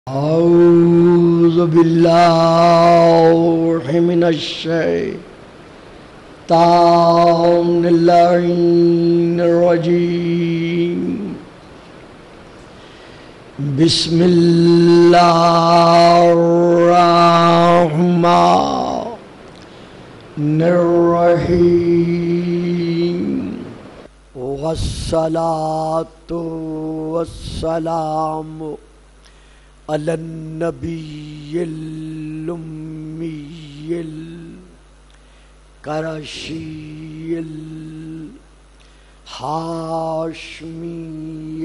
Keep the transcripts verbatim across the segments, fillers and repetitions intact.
اعوذ باللہ من الشیطان اللعین الرجیم بسم اللہ الرحمن الرحیم والصلاة والسلام علی النبی الامی القرشی الہاشمی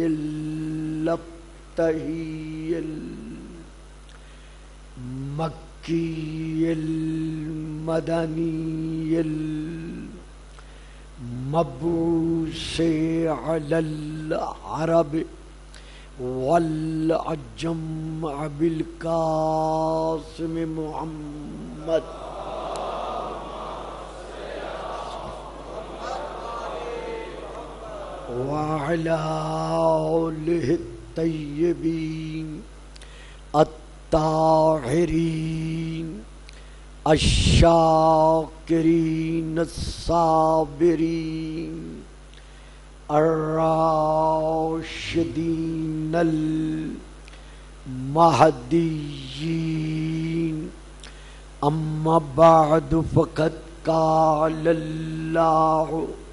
الابتہی المکی المدنی المبعوث علی العرب والعجم بالقاسم محمد وعلى آله الطيبين الطاهرين الشاكرين الصابرين الراشدین المہدیین اما بعد فقد قال اللہ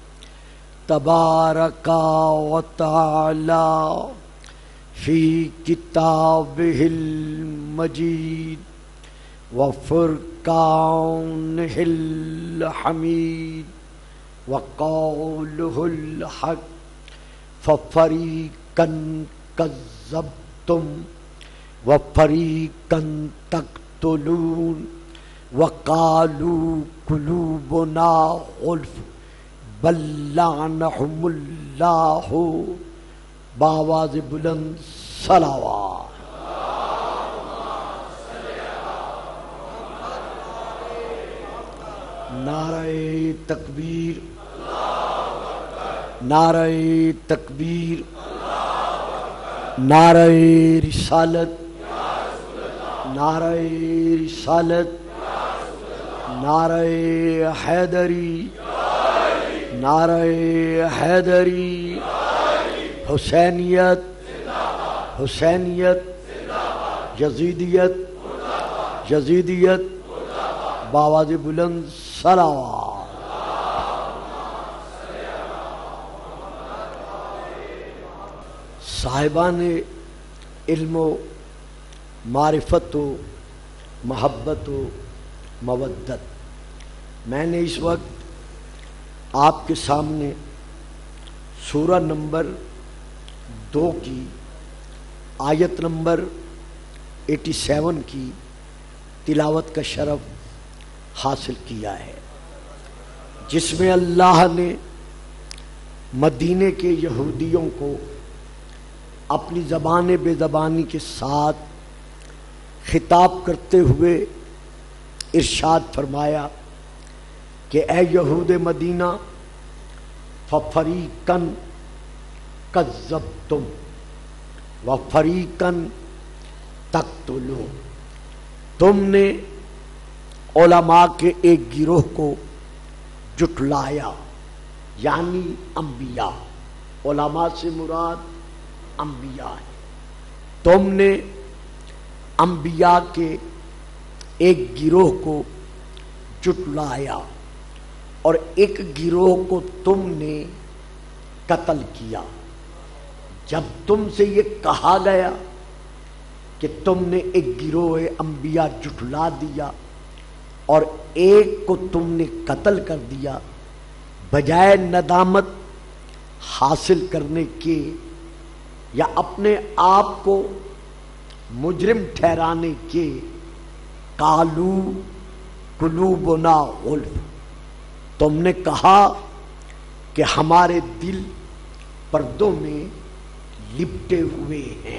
تبارک و تعالی فی کتابہ المجید وفرقانہ الحمید وقولہ الحق ففریقا کذبتم وفریقا تقتلون وقالوا قلوبنا غلف بل لعنہم اللہ بآواز بلند صلوات. نعرہ تکبیر، نعرہ تکبیر، نعرہ رسالت، نعرہ رسالت، نعرہ حیدری، نعرہ حیدری، حسینیت، حسینیت، یزیدیت، یزیدیت، بآواز بلند صلوات. صاحبان علم و معرفت و محبت و مودت، میں نے اس وقت آپ کے سامنے سورہ نمبر دو کی آیت نمبر ایٹی سیون کی تلاوت کا شرف حاصل کیا ہے، جس میں اللہ نے مدینے کے یہودیوں کو اپنی زبان بے زبانی کے ساتھ خطاب کرتے ہوئے ارشاد فرمایا کہ اے یہود مدینہ ففریقاً کذبتم وفریقاً تقتلون، تم نے علماء کے ایک گروہ کو جھٹلایا، یعنی انبیاء، علماء سے مراد انبیاء ہے. تم نے انبیاء کے ایک گروہ کو جھٹلایا اور ایک گروہ کو تم نے قتل کیا. جب تم سے یہ کہا گیا کہ تم نے ایک گروہ انبیاء جھٹلا دیا اور ایک کو تم نے قتل کر دیا، بجائے ندامت حاصل کرنے کے یا اپنے آپ کو مجرم ٹھہرانے کے، قالو قلوبنا غلف، تم نے کہا کہ ہمارے دل پردوں میں لپٹے ہوئے ہیں.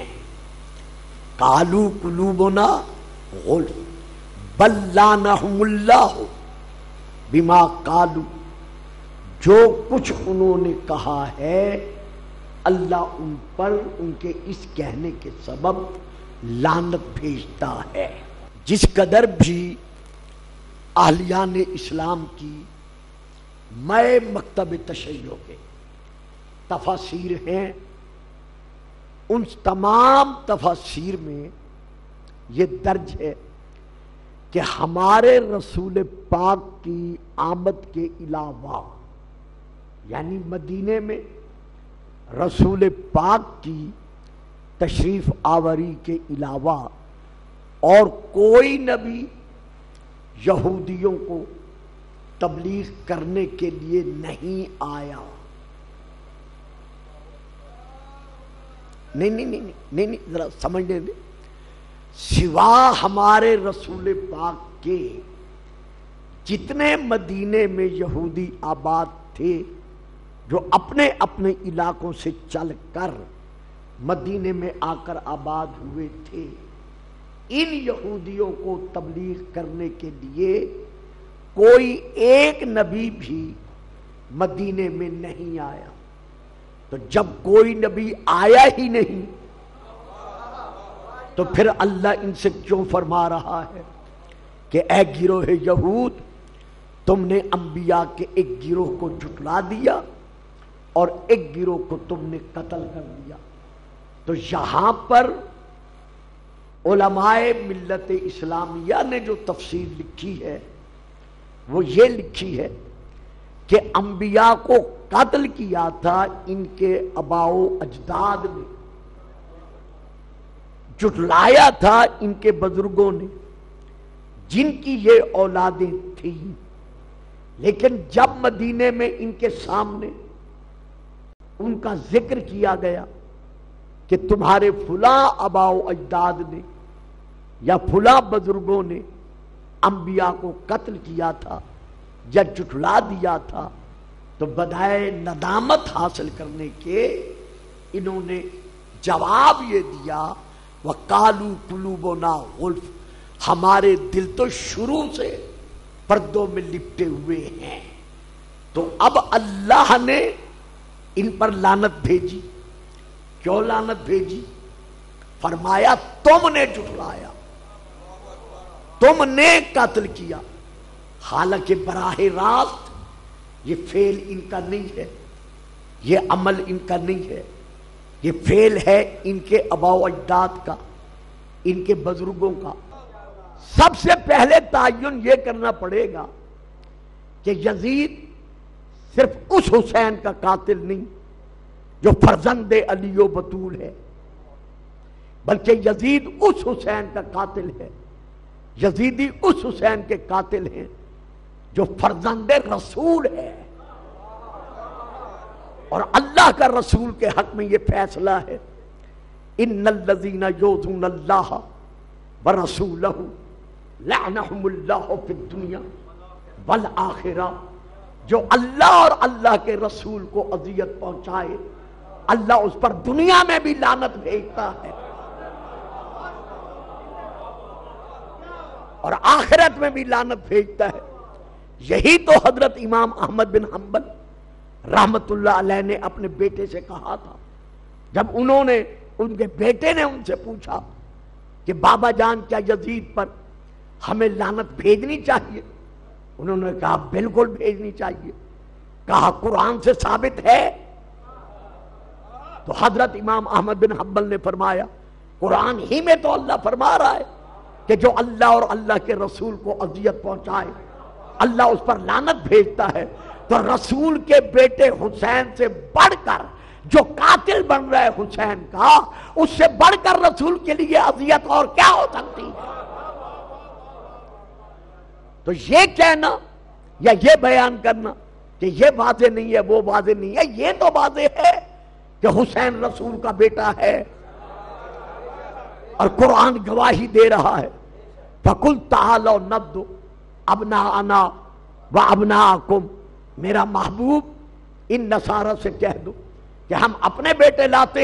قالو قلوبنا غلف بل لعنہم اللہ بما قالو، جو کچھ انہوں نے کہا ہے اللہ ان پر ان کے اس کہنے کے سبب لعنت بھیجتا ہے۔ جس قدر بھی اہلیان اسلام کی میں مکتب تشیع کے تفاسیر ہیں، ان تمام تفاسیر میں یہ درج ہے کہ ہمارے رسول پاک کی آمد کے علاوہ، یعنی مدینے میں رسول پاک کی تشریف آوری کے علاوہ اور کوئی نبی یہودیوں کو تبلیغ کرنے کے لیے نہیں آیا۔ نہیں نہیں نہیں نہیں نہیں ذرا سمجھنے دیں، سوا ہمارے رسول پاک کے جتنے مدینے میں یہودی آباد تھے جو اپنے اپنے علاقوں سے چل کر مدینے میں آ کر آباد ہوئے تھے، ان یہودیوں کو تبلیغ کرنے کے لیے کوئی ایک نبی بھی مدینے میں نہیں آیا۔ تو جب کوئی نبی آیا ہی نہیں تو پھر اللہ ان سے کیوں فرما رہا ہے کہ اے گروہ یہود، تم نے انبیاء کے ایک گروہ کو جھٹلا دیا اور ایک گروہ کو تم نے قتل کر دیا۔ تو یہاں پر علماء ملت اسلامیہ نے جو تفسیر لکھی ہے وہ یہ لکھی ہے کہ انبیاء کو قتل کیا تھا ان کے آباء و اجداد نے، جھٹلایا تھا ان کے بزرگوں نے جن کی یہ اولادیں تھیں، لیکن جب مدینے میں ان کے سامنے ان کا ذکر کیا گیا کہ تمہارے فلاں آباء و اجداد نے یا فلاں بزرگوں نے انبیاء کو قتل کیا تھا یا جھٹلا دیا تھا، تو بدائے ندامت حاصل کرنے کے انہوں نے جواب یہ دیا وَقَالُوا قُلُوبُنَا غُلْفٌ، ہمارے دل تو شروع سے پردوں میں لپٹے ہوئے ہیں۔ تو اب اللہ نے ان پر لعنت بھیجی۔ کیوں لعنت بھیجی؟ فرمایا تم نے جھٹلایا، تم نے قتل کیا، حالانکہ براہ راست یہ فعل ان کا نہیں ہے، یہ عمل ان کا نہیں ہے، یہ فعل ہے ان کے آباء و اجداد کا، ان کے بزرگوں کا۔ سب سے پہلے تعین یہ کرنا پڑے گا کہ یزید صرف اس حسین کا قاتل نہیں جو فرزند علی و بطول ہے، بلکہ یزید اس حسین کا قاتل ہے، یزیدی اس حسین کے قاتل ہیں جو فرزند رسول ہے۔ اور اللہ کا رسول کے حق میں یہ فیصلہ ہے ان الذین یؤذون اللہ ورسولہ لعنہم اللہ فی الدنیا والآخرہ، جو اللہ اور اللہ کے رسول کو اذیت پہنچائے اللہ اس پر دنیا میں بھی لعنت بھیجتا ہے اور آخرت میں بھی لعنت بھیجتا ہے۔ یہی تو حضرت امام احمد بن حنبل رحمت اللہ علیہ نے اپنے بیٹے سے کہا تھا جب انہوں نے ان کے بیٹے نے ان سے پوچھا کہ بابا جان کیا یزید پر ہمیں لعنت بھیجنی چاہیے؟ انہوں نے کہا بالکل بھیجنی چاہیے۔ کہا قرآن سے ثابت ہے؟ تو حضرت امام احمد بن حنبل نے فرمایا قرآن ہی میں تو اللہ فرما رہا ہے کہ جو اللہ اور اللہ کے رسول کو اذیت پہنچائے اللہ اس پر لعنت بھیجتا ہے۔ تو رسول کے بیٹے حسین سے بڑھ کر جو قاتل بن رہا ہے حسین کا، اس سے بڑھ کر رسول کے لیے اذیت اور کیا ہو سکتی ہے؟ تو یہ کہنا یا یہ بیان کرنا کہ یہ واضح نہیں ہے وہ واضح نہیں ہے، یہ تو واضح ہے کہ حسین رسول کا بیٹا ہے اور قرآن گواہی دے رہا ہے فَقُلْ تَعَالَوْا نَبْدُ أَبْنَاءَنَا وَأَبْنَاءَكُمْ، میرا محبوب ان نصارہ سے کہہ دو کہ ہم اپنے بیٹے لاتے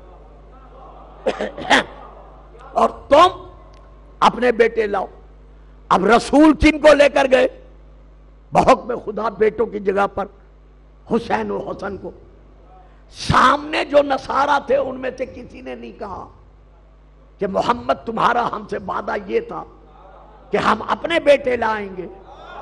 ہیں اور تم اپنے بیٹے لاؤ۔ اب رسول کن کو لے کر گئے؟ بحکم خدا بیٹوں کی جگہ پر حسین و حسن کو۔ سامنے جو نصارہ تھے ان میں سے کسی نے نہیں کہا کہ محمد تمہارا ہم سے وعدہ یہ تھا کہ ہم اپنے بیٹے لائیں گے،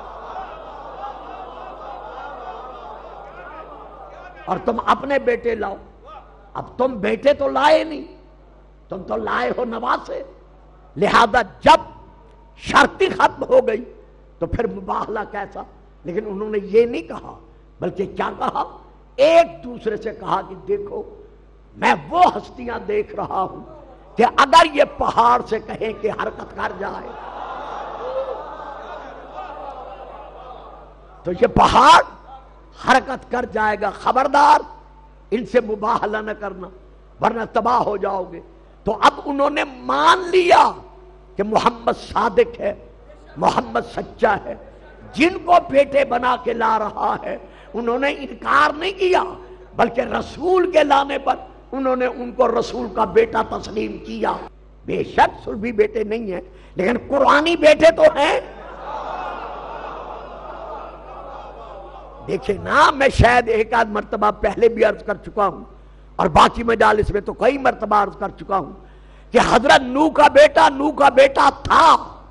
اور تم اپنے بیٹے لاؤ۔ اب تم بیٹے تو لائے نہیں، تم تو لائے ہو نواسے، لہذا جب شرطی ختم ہو گئی تو پھر مباہلہ کیسا؟ لیکن انہوں نے یہ نہیں کہا، بلکہ کیا کہا؟ ایک دوسرے سے کہا کہ دیکھو میں وہ ہستیاں دیکھ رہا ہوں کہ اگر یہ پہاڑ سے کہیں کہ حرکت کر جائے تو یہ پہاڑ حرکت کر جائے گا، خبردار ان سے مباہلہ نہ کرنا ورنہ تباہ ہو جاؤ گے۔ تو اب انہوں نے مان لیا کہ محمد صادق ہے، محمد سچا ہے، جن کو بیٹے بنا کے لا رہا ہے انہوں نے انکار نہیں کیا، بلکہ رسول کے لانے پر انہوں نے ان کو رسول کا بیٹا تسلیم کیا۔ بے شک سلبی بیٹے نہیں ہیں لیکن قرآنی بیٹے تو ہیں۔ دیکھیں نا، میں شاید ایک آدھ مرتبہ پہلے بھی عرض کر چکا ہوں اور باقی مجالس میں تو کئی مرتبہ عرض کر چکا ہوں کہ حضرت نوح کا بیٹا نوح کا بیٹا تھا،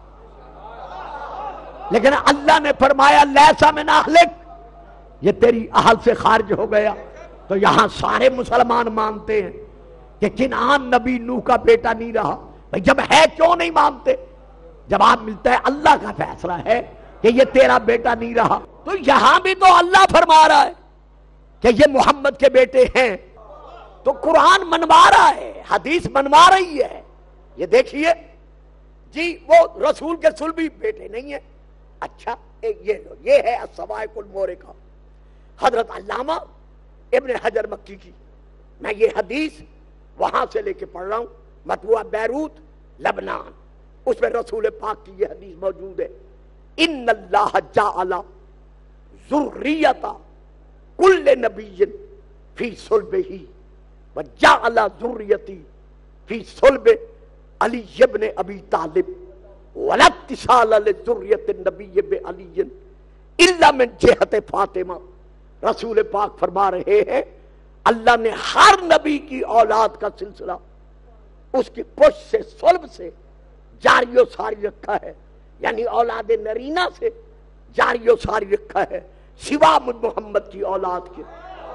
لیکن اللہ نے فرمایا لیسا من اہلک، یہ تیری اہل سے خارج ہو گیا۔ تو یہاں سارے مسلمان مانتے ہیں کہ کنعان نبی نوح کا بیٹا نہیں رہا۔ بھئی جب ہے کیوں نہیں مانتے؟ جواب ملتا ہے اللہ کا فیصلہ ہے کہ یہ تیرا بیٹا نہیں رہا۔ تو یہاں بھی تو اللہ فرما رہا ہے کہ یہ محمد کے بیٹے ہیں، تو قرآن منوا رہا ہے، حدیث منوا رہی ہے۔ یہ دیکھیے جی وہ رسول کے صلبی بیٹے نہیں ہیں۔ اچھا یہ لو، یہ ہے الصواعق المورقہ، حضرت علامہ ابن حجر مکی کی۔ میں یہ حدیث وہاں سے لے کے پڑھ رہا ہوں، مطبوعہ بیروت لبنان، اس میں رسول پاک کی یہ حدیث موجود ہے۔ ان اللہ جعل ذریۃ کل نبی فی صلبہ وجعل ذریتی فی صلب علی ابن ابی طالب ولا اتصال لذریۃ النبی بعلی الا من جہت فاطمہ۔ رسول پاک فرما رہے ہیں اللہ نے ہر نبی کی اولاد کا سلسلہ اس کی پشت سے صلب سے جاری و ساری رکھا ہے، یعنی اولاد نرینہ سے جاری و ساری رکھا ہے، سوا محمد کی اولاد کے۔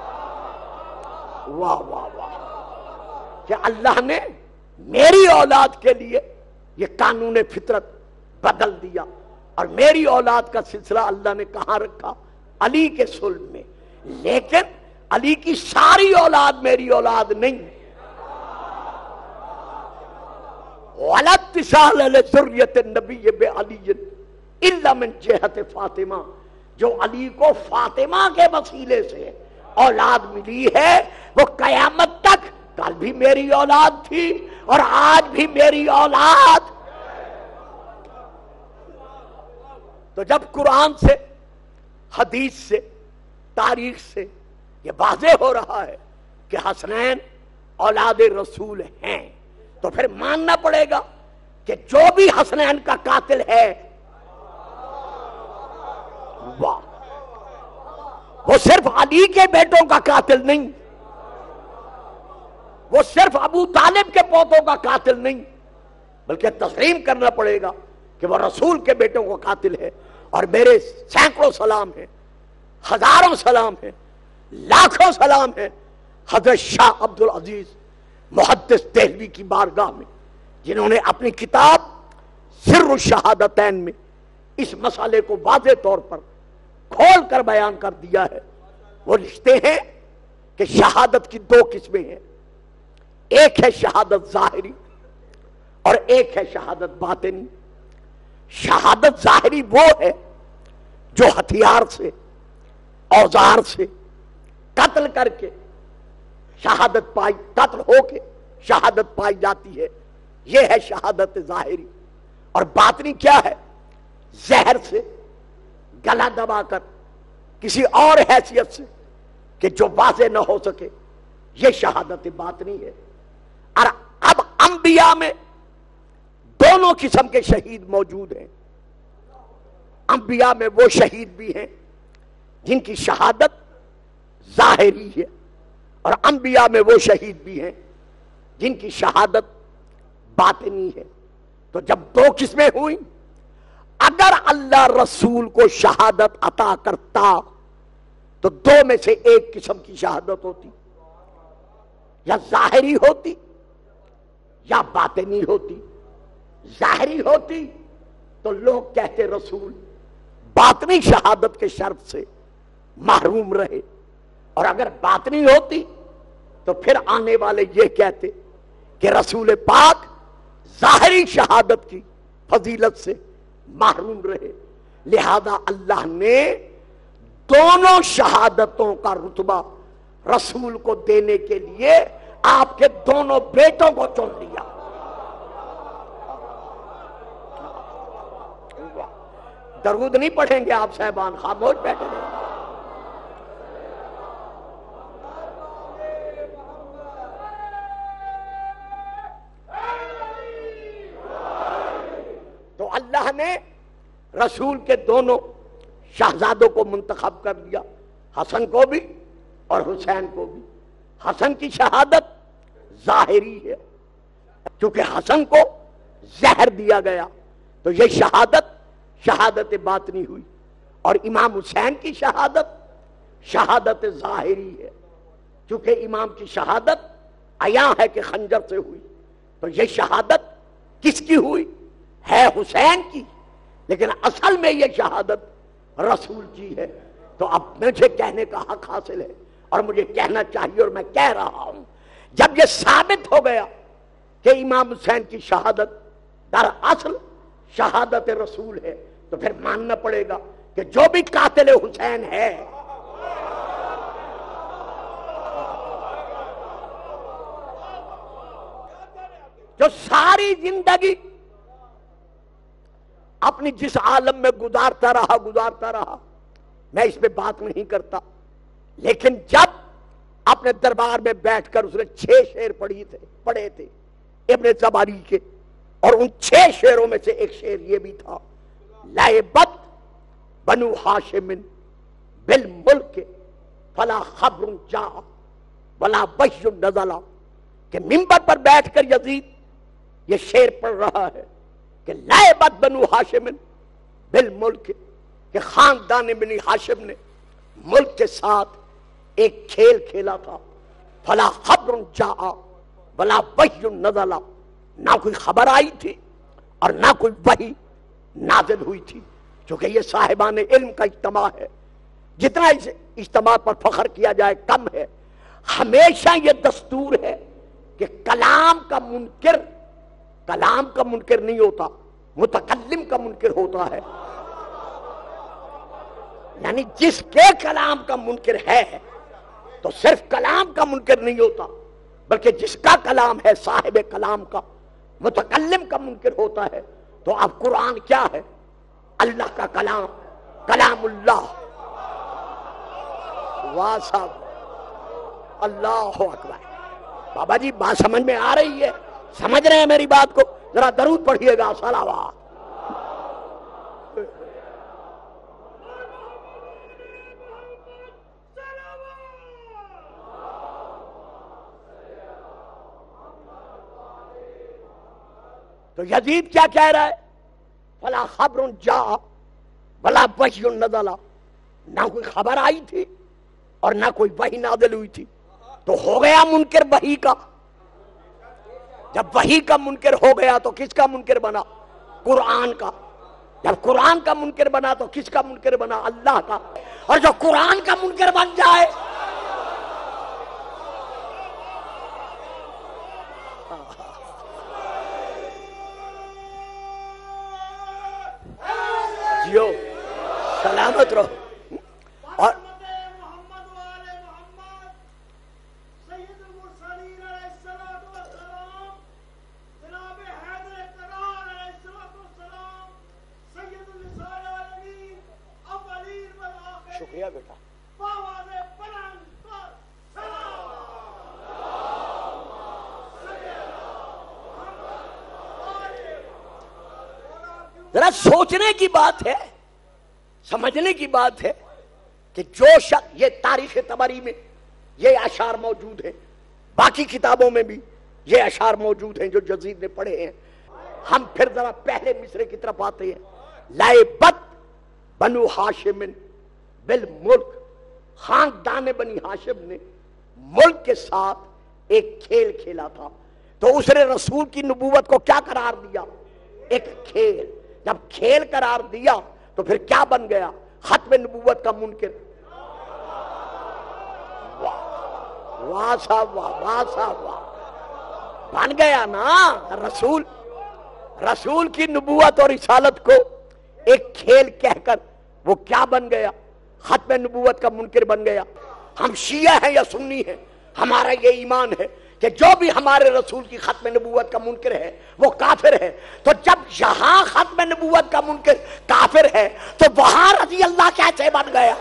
واہ واہ واہ، کہ اللہ نے میری اولاد کے لیے یہ قانون فطرت بدل دیا، اور میری اولاد کا سلسلہ اللہ نے کہاں رکھا؟ علی کے صلب میں۔ لیکن علی کی ساری اولاد میری اولاد نہیں۔ وَلَا اتصال لذریۃ النبی بعلی الا من جہت فاطمہ، جو علی کو فاطمہ کے وسیلے سے اولاد ملی ہے وہ قیامت تک کل بھی میری اولاد تھی اور آج بھی میری اولاد۔ تو جب قرآن سے، حدیث سے، تاریخ سے یہ واضح ہو رہا ہے کہ حسنین اولاد رسول ہیں، تو پھر ماننا پڑے گا کہ جو بھی حسنین کا قاتل ہے واہ، وہ صرف علی کے بیٹوں کا قاتل نہیں، وہ صرف ابو طالب کے پوتوں کا قاتل نہیں، بلکہ تسلیم کرنا پڑے گا کہ وہ رسول کے بیٹوں کا قاتل ہے۔ اور میرے سینکڑوں سلام ہیں، ہزاروں سلام ہیں، لاکھوں سلام ہیں حضرت شاہ عبد العزیز محدث دہلوی کی بارگاہ میں، جنہوں نے اپنی کتاب سر الشہادتین میں اس مسئلے کو واضح طور پر کھول کر بیان کر دیا ہے۔ وہ لکھتے ہیں کہ شہادت کی دو قسمیں ہیں، ایک ہے شہادت ظاہری اور ایک ہے شہادت باطنی۔ شہادت ظاہری وہ ہے جو ہتھیار سے، اوزار سے قتل کر کے شہادت پائی، قتل ہو کے شہادت پائی جاتی ہے، یہ ہے شہادت ظاہری۔ اور باطنی کیا ہے؟ زہر سے گلا دبا کر کسی اور حیثیت سے کہ جو واضح نہ ہو سکے، یہ شہادت باطنی ہے۔ اور اب انبیاء میں دونوں قسم کے شہید موجود ہیں۔ انبیاء میں وہ شہید بھی ہیں جن کی شہادت ظاہری ہے، اور انبیاء میں وہ شہید بھی ہیں جن کی شہادت باطنی ہے. تو جب دو قسمیں ہوئی، اگر اللہ رسول کو شہادت عطا کرتا تو دو میں سے ایک قسم کی شہادت ہوتی، یا ظاہری ہوتی یا باطنی ہوتی. ظاہری ہوتی تو لوگ کہتے رسول باطنی شہادت کے شرف سے محروم رہے، اور اگر باطنی ہوتی تو پھر آنے والے یہ کہتے کہ رسول پاک ظاہری شہادت کی فضیلت سے محروم رہے. لہذا اللہ نے دونوں شہادتوں کا رتبہ رسول کو دینے کے لیے آپ کے دونوں بیٹوں کو چن لیا. درود نہیں پڑھیں گے آپ صاحبان، خاموش بیٹھے رہے. تو اللہ نے رسول کے دونوں شہزادوں کو منتخب کر دیا، حسن کو بھی اور حسین کو بھی. حسن کی شہادت ظاہری ہے، کیونکہ حسن کو زہر دیا گیا تو یہ شہادت شہادت باطنی ہوئی. اور امام حسین کی شہادت شہادت ظاہری ہے، کیونکہ امام کی شہادت عیاں ہے کہ خنجر سے ہوئی. تو یہ شہادت کس کی ہوئی؟ ہے حسین کی، لیکن اصل میں یہ شہادت رسول کی ہے. تو اب مجھے کہنے کا حق حاصل ہے اور مجھے کہنا چاہیے، اور میں کہہ رہا ہوں. جب یہ ثابت ہو گیا کہ امام حسین کی شہادت در اصل شہادت رسول ہے، تو پھر ماننا پڑے گا کہ جو بھی قاتل حسین ہے جو ساری زندگی اپنی جس عالم میں گزارتا رہا گزارتا رہا میں اس پہ بات نہیں کرتا، لیکن جب اپنے دربار میں بیٹھ کر اس نے چھ شعر پڑھی تھے پڑھے تھے ابن زباری کے، اور ان چھ شعروں میں سے ایک شعر یہ بھی تھا، لعبت بنو ہاشم بالملک فلا خبر جاء ولا وحی نزل، کہ منبر پر بیٹھ کر یزید یہ شعر پڑھ رہا ہے کہ لعبت بنو ہاشم بالملک، کہ خاندان بنی ہاشم نے ملک کے ساتھ ایک کھیل کھیلا تھا. فلا خبر جاء ولا وحی نزل، نہ کوئی خبر آئی تھی اور نہ کوئی وحی نازل ہوئی تھی. چونکہ یہ صاحبان علم کا اجتماع ہے، جتنا اس اجتماع پر فخر کیا جائے کم ہے. ہمیشہ یہ دستور ہے کہ کلام کا منکر کلام کا منکر نہیں ہوتا، متکلم کا منکر ہوتا ہے. یعنی جس کے کلام کا منکر ہے تو صرف کلام کا منکر نہیں ہوتا، بلکہ جس کا کلام ہے صاحب کلام کا متکلم کا منکر ہوتا ہے. تو اب قرآن کیا ہے؟ اللہ کا کلام، کلام اللہ. واہ صاحب، اللہ اکبر. بابا جی بات سمجھ میں آ رہی ہے؟ سمجھ رہے ہیں میری بات کو؟ ذرا درود پڑھیے گا. صلوات. تو یزید کیا کہہ رہا ہے؟ فلا خبر جاء ولا وحی نزل، نہ کوئی خبر آئی تھی اور نہ کوئی وحی نازل ہوئی تھی. تو ہو گیا منکر وحی کا. جب وحی کا منکر ہو گیا تو کس کا منکر بنا؟ قرآن کا. جب قرآن کا منکر بنا تو کس کا منکر بنا؟ اللہ کا. اور جو قرآن کا منکر بن جائے جیو سلامت رہو. اور شکریہ بیٹا. ذرا سوچنے کی بات ہے، سمجھنے کی بات ہے کہ جو شخص، یہ تاریخ طبری میں یہ اشعار موجود ہے، باقی کتابوں میں بھی یہ اشعار موجود ہیں جو یزید نے پڑھے ہیں. ہم پھر ذرا پہلے مصرے کی طرف آتے ہیں. لائبت بنو ہاشم بالملک، خاندان بنی ہاشم نے ملک کے ساتھ ایک کھیل کھیلا تھا. تو اس نے رسول کی نبوت کو کیا قرار دیا؟ ایک کھیل. جب کھیل قرار دیا تو پھر کیا بن گیا؟ ختم نبوت کا منکر. واہ صاحب واہ، واہ صاحب واہ، بن گیا نا. رسول رسول کی نبوت اور رسالت کو ایک کھیل کہہ کر وہ کیا بن گیا؟ ختم نبوت کا منکر بن گیا. ہم شیعہ ہیں یا سنی ہیں، ہمارا یہ ایمان ہے کہ جو بھی ہمارے رسول کی ختم نبوت کا منکر ہے وہ کافر ہے. تو جب یہاں ختم نبوت کا منکر کافر ہے تو وہاں رضی اللہ کیسے بن گیا؟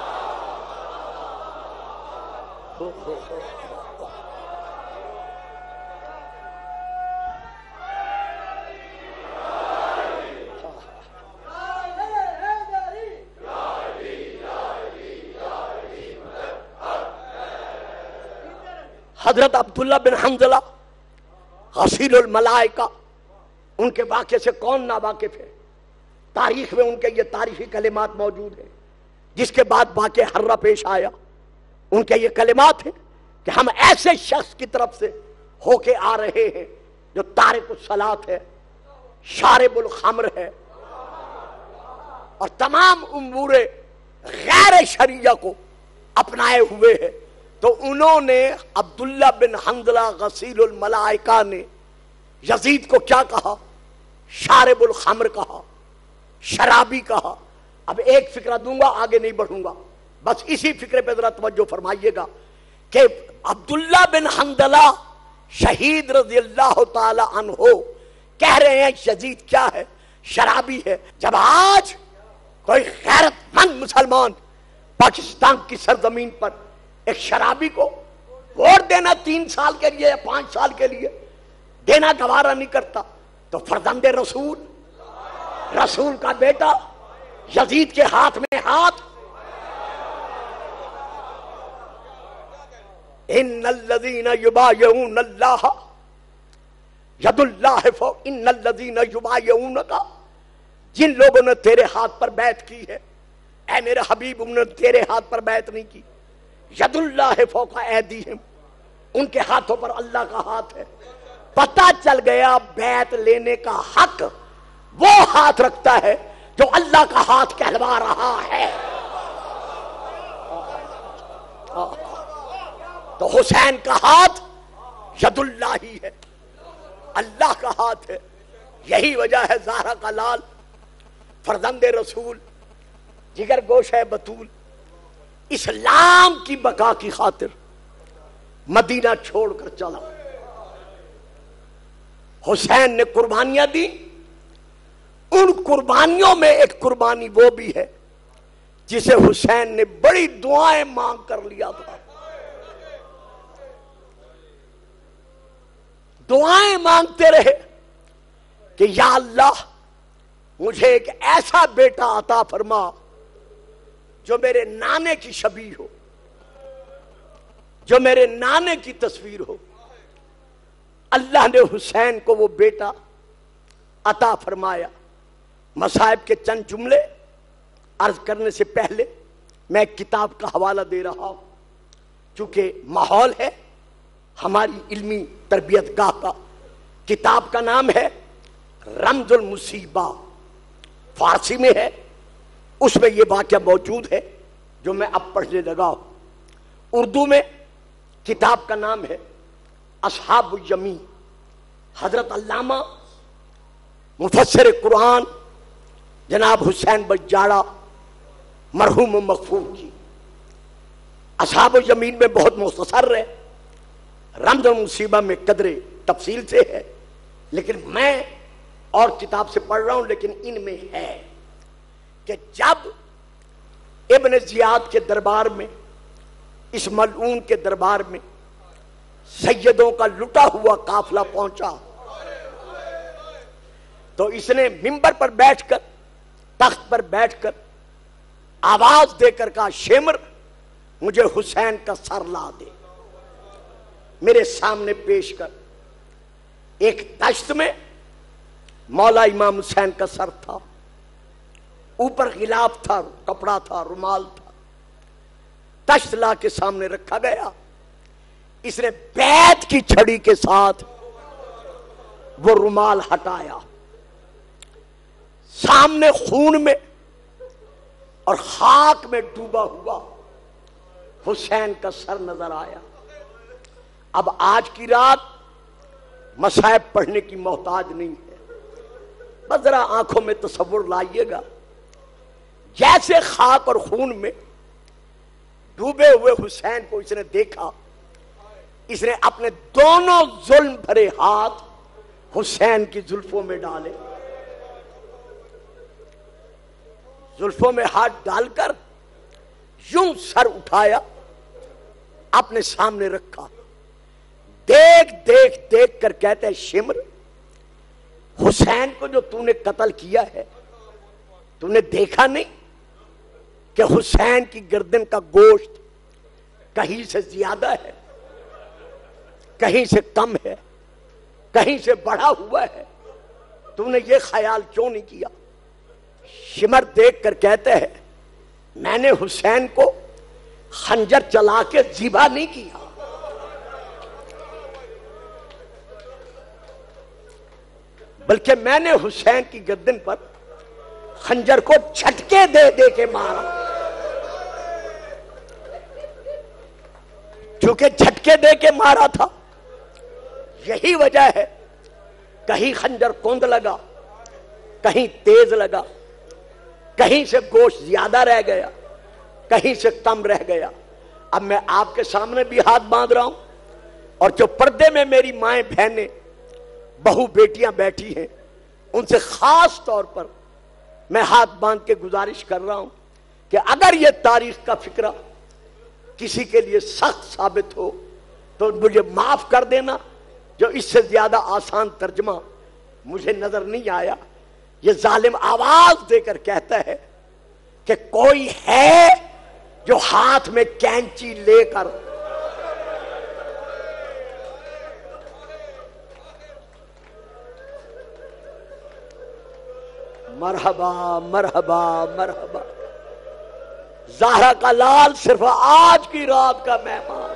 حضرت عبداللہ بن حنظلہ غسیل الملائکہ، ان کے واقعے سے کون نا واقف ہے؟ تاریخ میں ان کے یہ تاریخی کلمات موجود ہیں. جس کے بعد واقعہ حرہ پیش آیا، ان کے یہ کلمات ہیں کہ ہم ایسے شخص کی طرف سے ہو کے آ رہے ہیں جو تارک الصلاۃ ہے، شارب الخمر ہے، اور تمام امور غیر شریعہ کو اپنائے ہوئے ہیں. تو انہوں نے عبداللہ بن حنظلہ غسیل الملائکہ نے یزید کو کیا کہا؟ شارب الخمر کہا، شرابی کہا. اب ایک فکرہ دوں گا، آگے نہیں بڑھوں گا، بس اسی فکرے پہ ذرا توجہ فرمائیے گا کہ عبداللہ بن حنظلہ شہید رضی اللہ تعالی عنہ کہہ رہے ہیں یزید کیا ہے؟ شرابی ہے. جب آج کوئی غیرت مند مسلمان پاکستان کی سرزمین پر ایک شرابی کو ووٹ دینا تین سال کے لیے یا پانچ سال کے لیے دینا گوارا نہیں کرتا، تو فرزند رسول، رسول کا بیٹا یزید کے ہاتھ میں ہاتھ. ان الذین یبایعون اللہ ید اللہ فوق ان الذین یبایعونک، جن لوگوں نے تیرے ہاتھ پر بیعت کی ہے اے میرے حبیب، انہوں نے تیرے ہاتھ پر بیعت نہیں کی. ید اللہ فوق ایدیہم، ان کے ہاتھوں پر اللہ کا ہاتھ ہے. پتہ چل گیا بیعت لینے کا حق وہ ہاتھ رکھتا ہے جو اللہ کا ہاتھ کہلوا رہا ہے. تو حسین کا ہاتھ ید اللہ ہی ہے، اللہ کا ہاتھ ہے. یہی وجہ ہے زہرا کا لال فرزند رسول جگر گوشہ بطول اسلام کی بقا کی خاطر مدینہ چھوڑ کر چلا. حسین نے قربانیاں دی. ان قربانیوں میں ایک قربانی وہ بھی ہے جسے حسین نے بڑی دعائیں مانگ کر لیا تھا. دعائیں مانگتے رہے کہ یا اللہ مجھے ایک ایسا بیٹا عطا فرما جو میرے نانے کی شبیہ ہو، جو میرے نانے کی تصویر ہو. اللہ نے حسین کو وہ بیٹا عطا فرمایا. مصائب کے چند جملے عرض کرنے سے پہلے میں ایک کتاب کا حوالہ دے رہا ہوں، چونکہ ماحول ہے ہماری علمی تربیت گاہ کا. کتاب کا نام ہے رمز المصیبہ، فارسی میں ہے. اس میں یہ واقعہ موجود ہے جو میں اب پڑھنے لگا ہوں. اردو میں کتاب کا نام ہے اصحاب الیمین، حضرت علامہ مفسر قرآن جناب حسین بجاڑہ مرحوم و مغفور کی. اصحاب الیمین میں بہت مختصر ہے، رمز المصیبہ میں قدر تفصیل سے ہے، لیکن میں اور کتاب سے پڑھ رہا ہوں. لیکن ان میں ہے کہ جب ابن زیاد کے دربار میں، اس ملعون کے دربار میں سیدوں کا لٹا ہوا قافلہ پہنچا تو اس نے منبر پر بیٹھ کر، تخت پر بیٹھ کر آواز دے کر کہا شمر مجھے حسین کا سر لا دے، میرے سامنے پیش کر. ایک تشت میں مولا امام حسین کا سر تھا، اوپر غلاف تھا، کپڑا تھا، رومال تھا، تشت لا کے سامنے رکھا گیا. اس نے بیت کی چھڑی کے ساتھ وہ رومال ہٹایا، سامنے خون میں اور خاک میں ڈوبا ہوا حسین کا سر نظر آیا. اب آج کی رات مصائب پڑھنے کی محتاج نہیں ہے، بس ذرا آنکھوں میں تصور لائیے گا. جیسے خاک اور خون میں ڈوبے ہوئے حسین کو اس نے دیکھا، اس نے اپنے دونوں ظلم بھرے ہاتھ حسین کی زلفوں میں ڈالے، زلفوں میں ہاتھ ڈال کر یوں سر اٹھایا، اپنے سامنے رکھا. دیکھ دیکھ دیکھ کر کہتے ہیں شمر، حسین کو جو تو نے قتل کیا ہے، تو نے دیکھا نہیں کہ حسین کی گردن کا گوشت کہیں سے زیادہ ہے، کہیں سے کم ہے، کہیں سے بڑھا ہوا ہے، تو نے یہ خیال کیوں نہیں کیا؟ شمر دیکھ کر کہتے ہیں میں نے حسین کو خنجر چلا کے ذبح نہیں کیا، بلکہ میں نے حسین کی گردن پر خنجر کو جھٹکے دے دے کے مارا. چونکہ جھٹکے دے کے مارا تھا، یہی وجہ ہے کہیں خنجر کوند لگا، کہیں تیز لگا، کہیں سے گوشت زیادہ رہ گیا، کہیں سے کم رہ گیا. اب میں آپ کے سامنے بھی ہاتھ باندھ رہا ہوں، اور جو پردے میں میری مائیں بہنیں بہو بیٹیاں بیٹھی ہیں، ان سے خاص طور پر میں ہاتھ باندھ کے گزارش کر رہا ہوں کہ اگر یہ تاریخ کا فکرہ کسی کے لیے سخت ثابت ہو تو مجھے معاف کر دینا، جو اس سے زیادہ آسان ترجمہ مجھے نظر نہیں آیا. یہ ظالم آواز دے کر کہتا ہے کہ کوئی ہے جو ہاتھ میں کینچی لے کر مرحبا مرحبا مرحبا. زہرا کا لال صرف آج کی رات کا مہمان،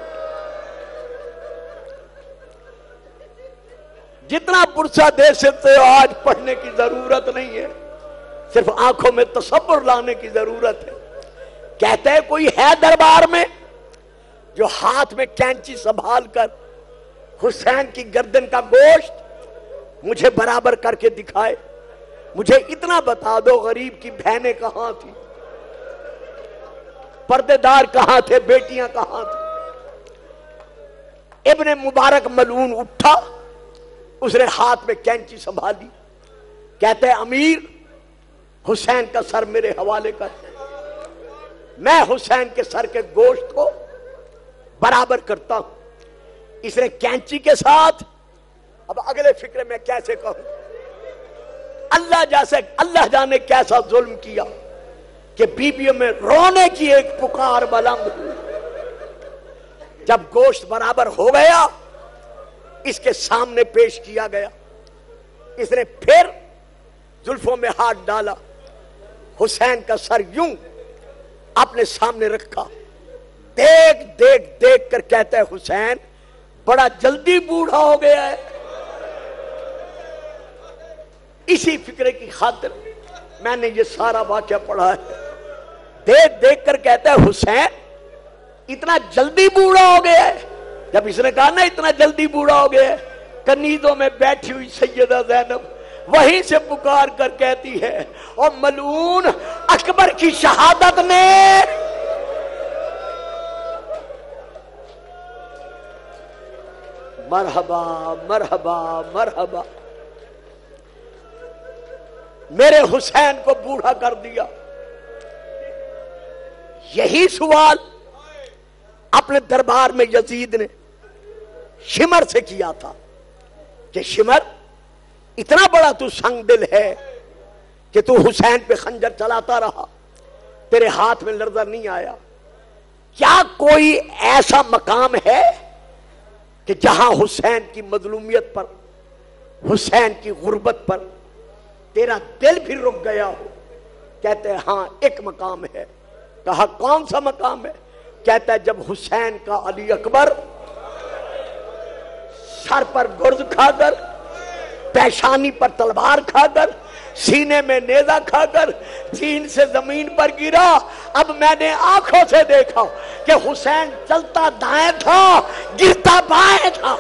جتنا پرسہ دے سکتے ہو آج پڑھنے کی ضرورت نہیں ہے، صرف آنکھوں میں تصور لانے کی ضرورت ہے. کہتے ہیں کوئی ہے دربار میں جو ہاتھ میں کینچی سنبھال کر حسین کی گردن کا گوشت مجھے برابر کر کے دکھائے. مجھے اتنا بتا دو غریب کی بہنیں کہاں تھی، پردے دار کہاں تھے، بیٹیاں کہاں تھی؟ ابن مبارک ملعون اٹھا، اس نے ہاتھ میں کینچی سنبھالی. کہتے ہیں امیر حسین کا سر میرے حوالے کر، میں حسین کے سر کے گوشت کو برابر کرتا ہوں. اس نے کینچی کے ساتھ، اب اگلے فکرے میں کیسے کہوں، اللہ جیسے اللہ جانے کیسا ظلم کیا کہ بیبیوں میں رونے کی ایک پکار بلند ہوئی. جب گوشت برابر ہو گیا اس کے سامنے پیش کیا گیا، اس نے پھر زلفوں میں ہاتھ ڈالا، حسین کا سر یوں اپنے سامنے رکھا. دیکھ دیکھ دیکھ کر کہتا ہے حسین بڑا جلدی بوڑھا ہو گیا ہے. اسی فکرے کی خاطر میں نے یہ سارا واقعہ پڑھا ہے. دیکھ دیکھ کر کہتا ہے حسین اتنا جلدی بوڑھا ہو گیا ہے. جب اس نے کہا نا اتنا جلدی بوڑھا ہو گیا ہے، کنیزوں میں بیٹھی ہوئی سیدہ زینب وہیں سے پکار کر کہتی ہے اور ملعون اکبر کی شہادت نے مرحبا مرحبا مرحبا میرے حسین کو بوڑھا کر دیا. یہی سوال اپنے دربار میں یزید نے شمر سے کیا تھا کہ شمر اتنا بڑا تو سنگ دل ہے کہ تو حسین پہ خنجر چلاتا رہا، تیرے ہاتھ میں لرزہ نہیں آیا. کیا کوئی ایسا مقام ہے کہ جہاں حسین کی مظلومیت پر حسین کی غربت پر تیرا دل بھی رک گیا ہو؟ کہتے ہیں ہاں ایک مقام ہے. کہا کون سا مقام ہے؟ کہتا ہے جب حسین کا علی اکبر سر پر گرز کھا کر، پیشانی پر تلوار کھا کر، سینے میں نیزہ کھا کر زین سے زمین پر گرا. اب میں نے آنکھوں سے دیکھا کہ حسین چلتا دائیں تھا، گرتا بائیں تھا.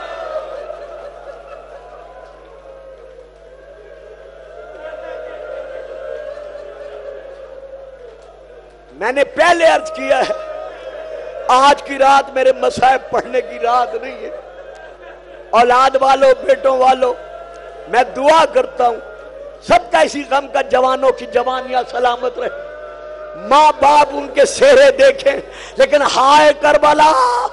میں نے پہلے عرض کیا ہے آج کی رات میرے مصائب پڑھنے کی رات نہیں ہے. اولاد والوں، بیٹوں والوں، میں دعا کرتا ہوں سب کا اسی غم کا جوانوں کی جوانیاں سلامت رہے، ماں باپ ان کے چہرے دیکھیں، لیکن ہائے کربلا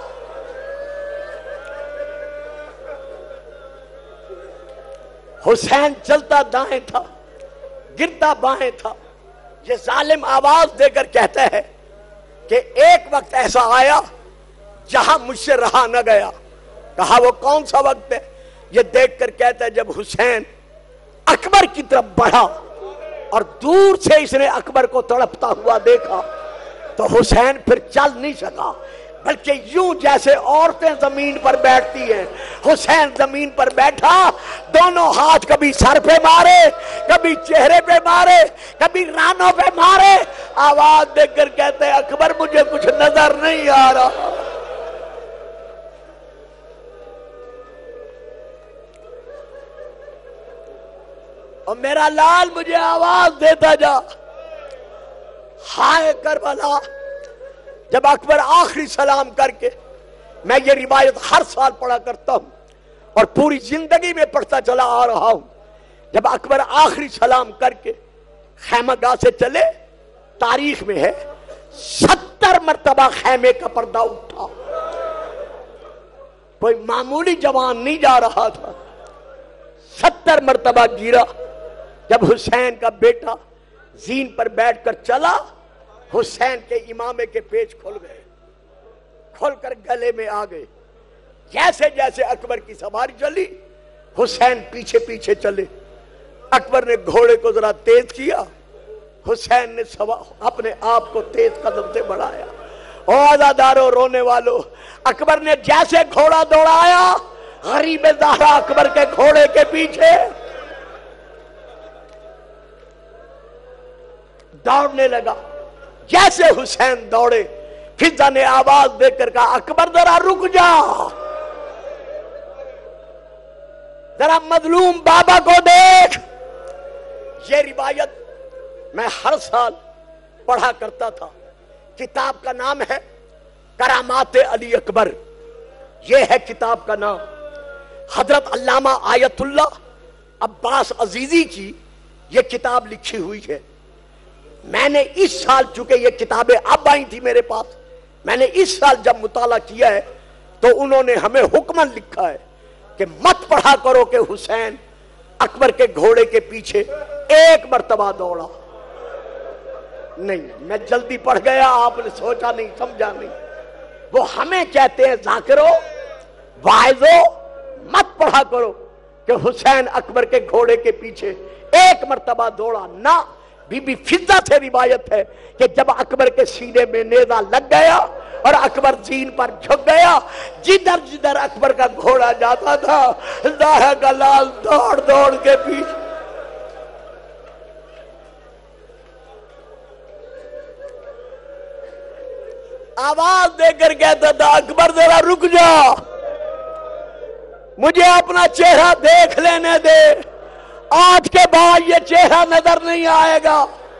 حسین چلتا دائیں تھا، گرتا بائیں تھا. یہ ظالم آواز دے کر کہتا ہے کہ ایک وقت ایسا آیا جہاں مجھ سے رہا نہ گیا. کہا وہ کون سا وقت ہے؟ یہ دیکھ کر کہتا ہے جب حسین اکبر کی طرف بڑھا اور دور سے اس نے اکبر کو تڑپتا ہوا دیکھا تو حسین پھر چل نہیں سکا، بلکہ یوں جیسے عورتیں زمین پر بیٹھتی ہیں حسین زمین پر بیٹھا، دونوں ہاتھ کبھی سر پہ مارے، کبھی چہرے پہ مارے، کبھی رانوں پہ مارے. آواز دیکھ کر کہتے ہیں اکبر مجھے کچھ نظر نہیں آ رہا. اور میرا لال مجھے آواز دیتا جا، ہائے کربلا. جب اکبر آخری سلام کر کے، میں یہ روایت ہر سال پڑھا کرتا ہوں اور پوری زندگی میں پڑھتا چلا آ رہا ہوں، جب اکبر آخری سلام کر کے خیمہ گاہ سے چلے، تاریخ میں ہے ستر مرتبہ خیمے کا پردہ اٹھا. کوئی معمولی جوان نہیں جا رہا تھا، ستر مرتبہ گرا. جب حسین کا بیٹا زین پر بیٹھ کر چلا، حسین کے امامے کے پیچ کھل گئے، کھل کر گلے میں آ گئے. جیسے جیسے اکبر کی سواری چلی حسین پیچھے پیچھے چلے. اکبر نے گھوڑے کو ذرا تیز کیا، حسین نے اپنے آپ کو تیز قدم سے بڑھایا. او عزادارو، رونے والو، اکبر نے جیسے گھوڑا دوڑایا، غریب زہرا اکبر کے گھوڑے کے پیچھے دوڑنے لگا. جیسے حسین دوڑے، فضا نے آواز دے کر کہا اکبر ذرا رک جا، ذرا مظلوم بابا کو دیکھ. یہ روایت میں ہر سال پڑھا کرتا تھا. کتاب کا نام ہے کرامات علی اکبر. یہ ہے کتاب کا نام. حضرت علامہ آیت اللہ عباس عزیزی کی یہ کتاب لکھی ہوئی ہے. میں نے اس سال، چونکہ یہ کتابیں اب آئی تھی میرے پاس، میں نے اس سال جب مطالعہ کیا ہے تو انہوں نے ہمیں حکماً لکھا ہے کہ مت پڑھا کرو کہ حسین اکبر کے گھوڑے کے پیچھے ایک مرتبہ دوڑا. نہیں، میں جلدی پڑھ گیا، آپ نے سوچا نہیں، سمجھا نہیں. وہ ہمیں کہتے ہیں ذاکرو، واعظو، مت پڑھا کرو کہ حسین اکبر کے گھوڑے کے پیچھے ایک مرتبہ دوڑا. نہ، بی بی فضا سے روایت ہے کہ جب اکبر کے سینے میں نیزہ لگ گیا اور اکبر زین پر جھک گیا، جدھر جدھر اکبر کا گھوڑا جاتا تھا زاہا کا لال دوڑ دوڑ کے پیچھے. آواز دے کر کہتا تھا اکبر ذرا رک جا، مجھے اپنا چہرہ دیکھ لینے دے، آج کے بعد یہ چہرہ نظر نہیں آئے گا.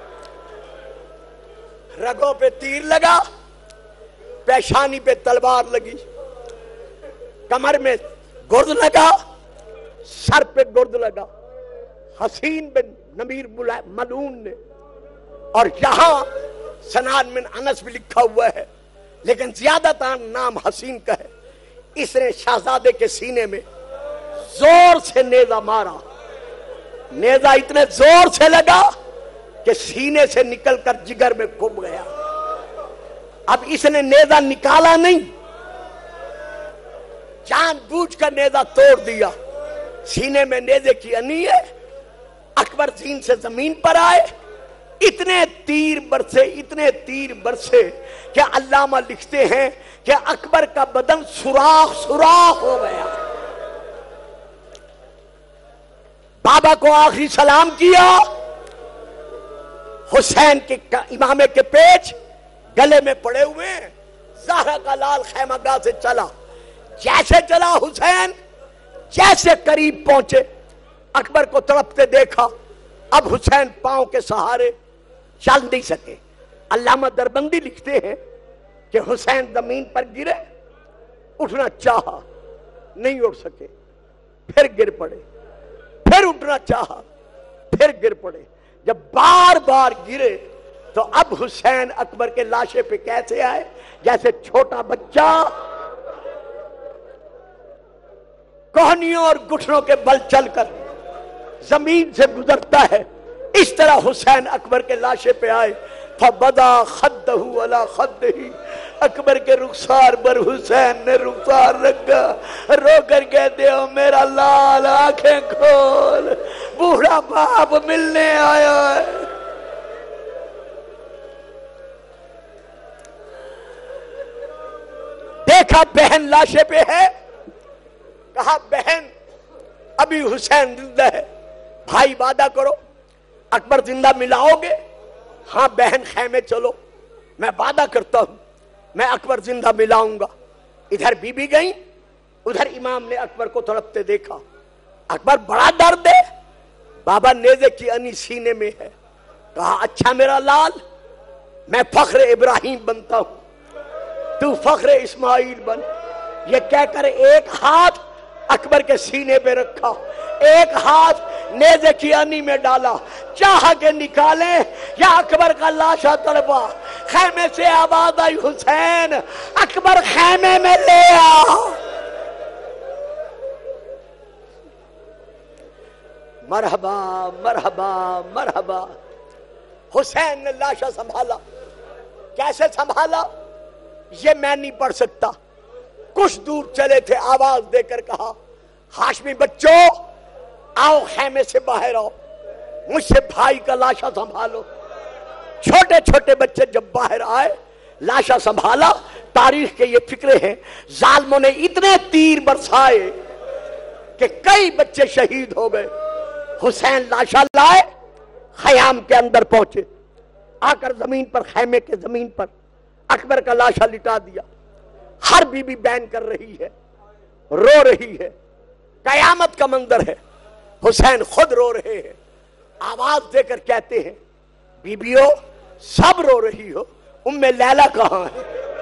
رگوں پہ تیر لگا، پیشانی پہ تلوار لگی، کمر میں گرد لگا، سر پہ گرد لگا. حسین بن نمیر ملعون نے، اور یہاں سنان بن انس بھی لکھا ہوا ہے لیکن زیادہ تر نام حسین کا ہے. اس نے شہزادے کے سینے میں زور سے نیزہ مارا. نیزہ اتنے زور سے لگا کہ سینے سے نکل کر جگر میں گم گیا. اب اس نے نیزہ نکالا نہیں، جان بوجھ کر نیزہ توڑ دیا. سینے میں نیزے کی انی ہے. اکبر زین سے زمین پر آئے, اتنے تیر برسے اتنے تیر برسے کہ علامہ لکھتے ہیں کہ اکبر کا بدن سوراخ سوراخ ہو گیا. بابا کو آخری سلام کیا, حسین کے امامے کے پیچ گلے میں پڑے ہوئے ہیں. زہرا کا لال خیمہ گاہ سے چلا, جیسے چلا حسین جیسے قریب پہنچے اکبر کو تڑپتے دیکھا. اب حسین پاؤں کے سہارے چل نہیں سکے. علامہ دربندی لکھتے ہیں کہ حسین زمین پر گرے, اٹھنا چاہا نہیں اٹھ سکے, پھر گر پڑے, پھر اٹھنا چاہا پھر گر پڑے. جب بار بار گرے تو اب حسین اکبر کے لاشے پہ کیسے آئے, جیسے چھوٹا بچہ کوہنیوں اور گھٹنوں کے بل چل کر زمین سے گزرتا ہے, اس طرح حسین اکبر کے لاشے پہ آئے. فبدا خدہ علی خدہ, اکبر کے رخسار پر حسین نے رخسار رکھا, رو کر کہتے ہو میرا لال آنکھیں کھول, بوڑھا باپ ملنے آیا ہے. دیکھا بہن لاشے پہ ہے, کہا بہن ابھی حسین زندہ ہے, بھائی وعدہ کرو اکبر زندہ ملاؤ گے؟ ہاں بہن خیمے چلو, میں وعدہ کرتا ہوں میں اکبر زندہ ملاؤں گا. ادھر بی بی گئی, ادھر امام نے اکبر کو تڑپتے دیکھا. اکبر بڑا درد ہے, بابا نیزے کی انی سینے میں ہے. کہا اچھا میرا لال, میں فخر ابراہیم بنتا ہوں, تو فخر اسماعیل بن. یہ کہہ کر ایک ہاتھ اکبر کے سینے پہ رکھا, ایک ہاتھ نیزے کی انی میں ڈالا, چاہا کہ نکالیں یا اکبر کا لاشا تڑپا. خیمے سے آواز آئی حسین اکبر خیمے میں لے آ. مرحبا مرحبا مرحبا. حسین نے لاشا سنبھالا. کیسے سنبھالا یہ میں نہیں پڑھ سکتا. کچھ دور چلے تھے, آواز دے کر کہا ہاشمی بچوں آؤ خیمے سے باہر آؤ, مجھ سے بھائی کا لاشا سنبھالو. چھوٹے چھوٹے بچے جب باہر آئے لاشا سنبھالا. تاریخ کے یہ فکرے ہیں ظالموں نے اتنے تیر برسائے کہ کئی بچے شہید ہو گئے. حسین لاشا لائے, خیام کے اندر پہنچے, آ کر زمین پر خیمے کے زمین پر اکبر کا لاشا لٹا دیا. ہر بی بی بین کر رہی ہے, رو رہی ہے, قیامت کا منظر ہے. حسین خود رو رہے ہیں, آواز دے کر کہتے ہیں بیبیو سب رو رہی ہو, ام لیلا کہاں ہے؟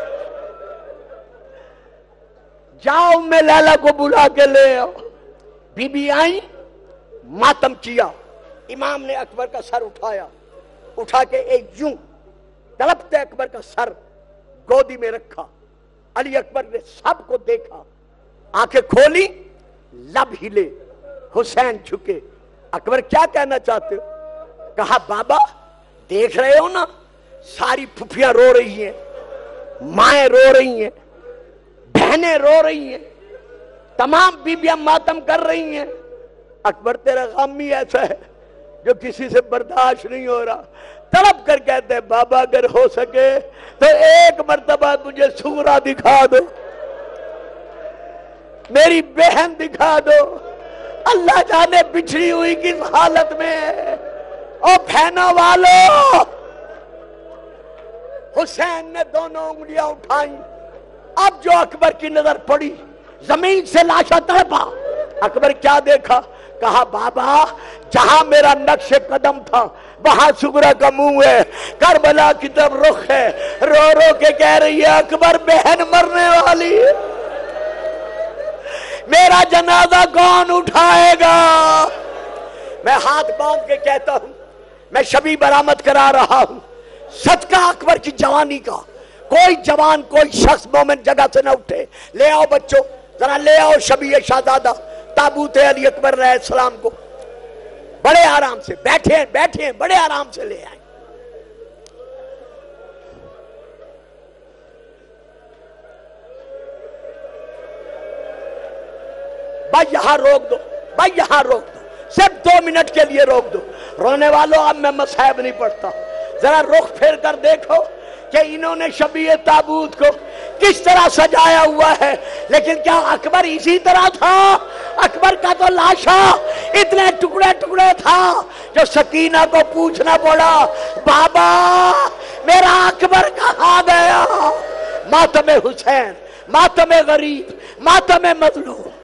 جاؤ ام لیلا کو بلا کے لے آؤ. بی بی آئیں, ماتم کیا. امام نے اکبر کا سر اٹھایا, اٹھا کے ایک یوں تڑپتے اکبر کا سر گودی میں رکھا. علی اکبر نے سب کو دیکھا, آنکھیں کھولی, لب ہلے. حسین جھکے. اکبر کیا کہنا چاہتے ہو؟ کہا بابا دیکھ رہے ہو نا, ساری پھپھیاں رو رہی ہیں, مائیں رو رہی ہیں, بہنیں رو رہی ہیں, تمام بیبیاں ماتم کر رہی ہیں. اکبر تیرا غم ہی ایسا ہے جو کسی سے برداشت نہیں ہو رہا. تڑپ کر کہتے ہیں بابا اگر ہو سکے تو ایک مرتبہ مجھے سورا دکھا دو, میری بہن دکھا دو. اللہ جانے بچھڑی ہوئی کس حالت میں. او بہنوں والو, حسین نے دونوں انگلیاں اٹھائیں. اب جو اکبر کی نظر پڑی زمین سے لاشا تڑپا. اکبر کیا دیکھا؟ کہا بابا جہاں میرا نقش قدم تھا وہاں سغرا کا منہ ہے, کربلا کی طرف رخ ہے. رو رو کے کہہ رہی ہے اکبر بہن مرنے والی ہے, میرا جنازہ کون اٹھائے گا؟ میں ہاتھ باندھ کے کہتا ہوں میں شبی برآمد کرا رہا ہوں, صدقہ اکبر کی جوانی کا. کوئی جوان کوئی شخص مومن جگہ سے نہ اٹھے. لے آؤ بچوں, ذرا لے آؤ شبی شہزادہ تابوت علی اکبر علیہ السلام کو. بڑے آرام سے بیٹھے ہیں بیٹھے ہیں بڑے آرام سے لے آئیں. بھائی یہاں روک دو, بھائی یہاں روک دو، صرف دو منٹ کے لیے روک دو۔ رونے والوں اب میں مصائب نہیں پڑھتا، ذرا رخ پھیر کر دیکھو کہ انہوں نے شبیہ تابوت کو کس طرح سجایا ہوا ہے۔ لیکن کیا اکبر اسی طرح تھا؟ اکبر کا تو لاشا اتنے ٹکڑے ٹکڑے تھا جو سکینہ کو پوچھنا پڑا، بابا میرا اکبر کہاں گیا؟ ماتم حسین، ماتم غریب، ماتم مظلوم۔